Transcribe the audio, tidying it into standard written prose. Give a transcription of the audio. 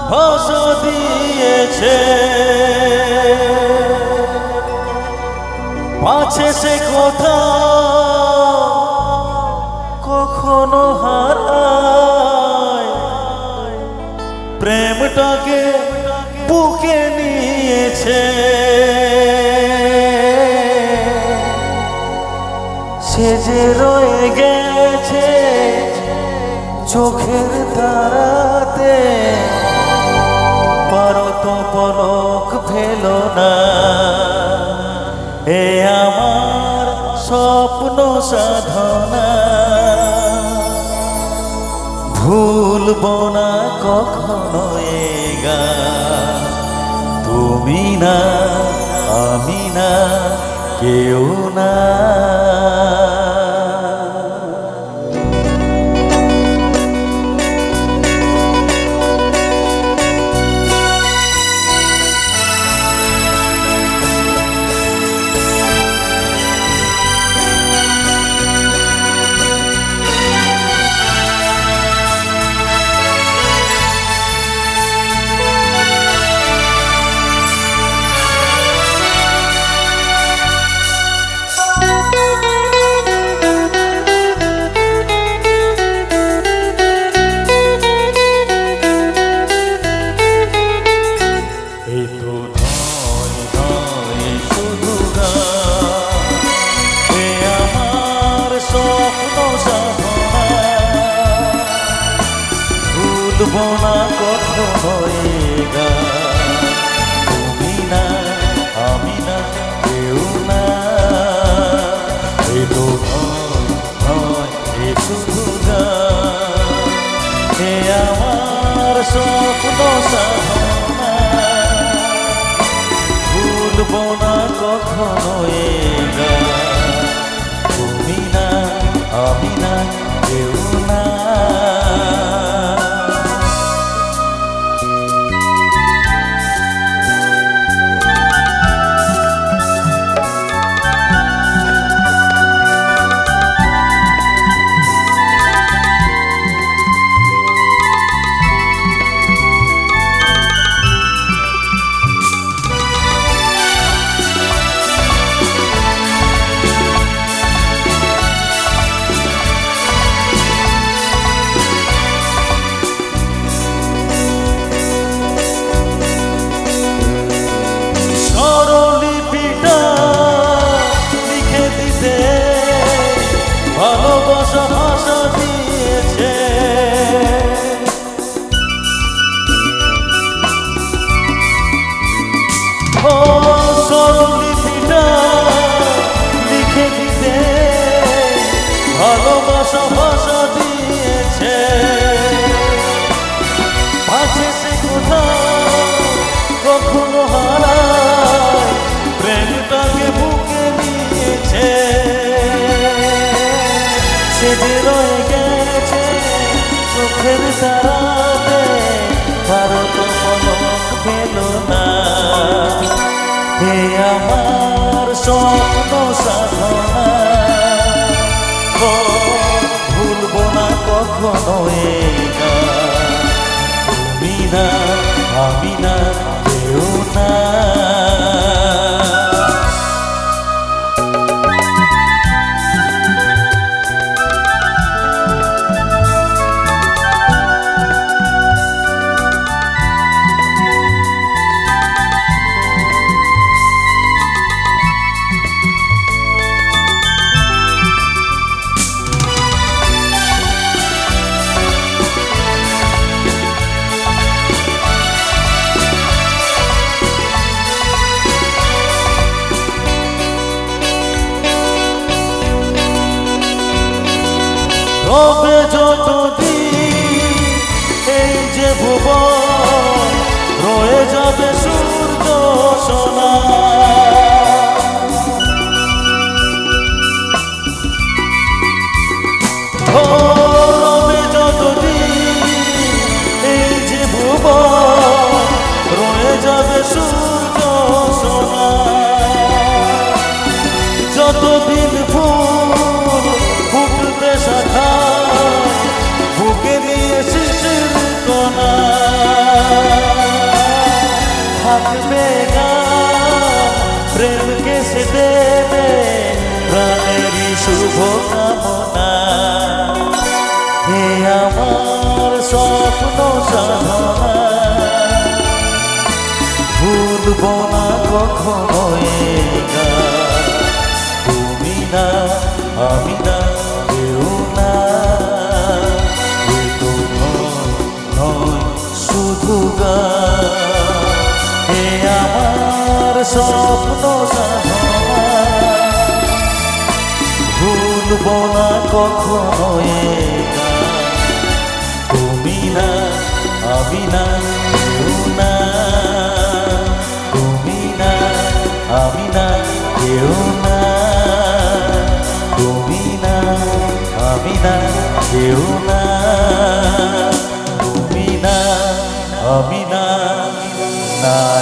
ভাষা দিয়েছে, পাছে সে কথা কখনো হারায়, প্রেমটাকে বুকে নিয়েছে, সে যে রয়ে গেছে চোখের তারাতে, পারো তো পলক ফেলো না, এ আমার স্বপ্ন সাধনা, ভুলবো না কখনো এ গান, তুমি না আমি না কেউ না। ভুলবো না কখনো এ গান, তুমি না আমি না কেউ না, এ তো নয় এ শুধু গান, এ আমার স্বপ্ন সাধনা, ভুলবো না কখনো এ গান, তুমি না আমি না কেউ না। ভালোবাসা ভাষা দিয়েছে, ও স্বরলিপিটা লিখে দিতে, ভালোবাসা ভাষা দিয়েছে, পাছে সে কথা কখনো হারায়, প্রেমটাকে বুকে নিয়েছে, সে যে রয়ে গেছে চোখের তারাতে, পারো তো পলক ফেলো না, হে আমার স্বপ্ন সাধনা, ও ভুলবো না কখনো এ গান, তুমি না আমি না কেউ না। তবে যতদিন এই যে ভুবন রয়ে যাবে সূর্য সোনা, রবে যতদিন এই যে ভুবন রয়ে যাবে সূর্য সোনা, যতদিন ফুল ফুটবে শাখায় শুভ কামনা হে আমার স্বপ্ন সাধনা ভুলব না কখনো এ গান তুমি না আমি না কেউ না এ তো নয় শুধু গান হে আমার স্বপ্ন সাধনা ভুলব না কখনো এ গান তুমি না আমি না কেউ না তুমি না আমি না কেউ না তুমি না আমি না কেউ না তুমি না আমি না